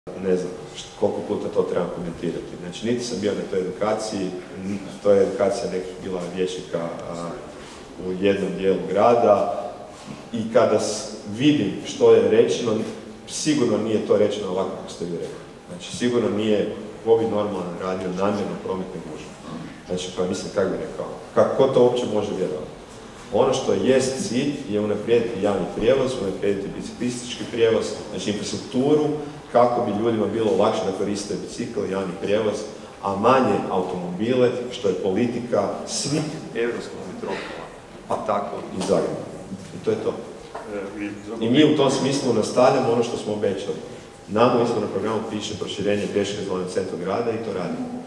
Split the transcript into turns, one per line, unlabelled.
ne znam koliko puta to trebam komentirati. Znači, niti sam bio na toj edukaciji, to je edukacija nekih bila vijećnika u jednom dijelu grada i kada vidim što je rečeno, sigurno nije to rečeno ovako kako ste vi rekli. Znači, sigurno nije Bobby normalan radio namjerno prometne gužve. Znači, pa mislim, kako bi rekao, kako to uopće može vjerovati? Ono što jest cilj je unaprijediti javni prijevoz, unaprijediti biciklistički prijevoz, znači infrastrukturu, kako bi ljudima bilo lakše da koriste bicikl i javni prijevoz, a manje automobile, što je politika svih europskih metropola, pa tako i Zagreba. I to je to. I mi u tom smislu nastavljamo ono što smo obećali. Nama u izbornom programu piše proširenje pješke zone centra grada i to radimo.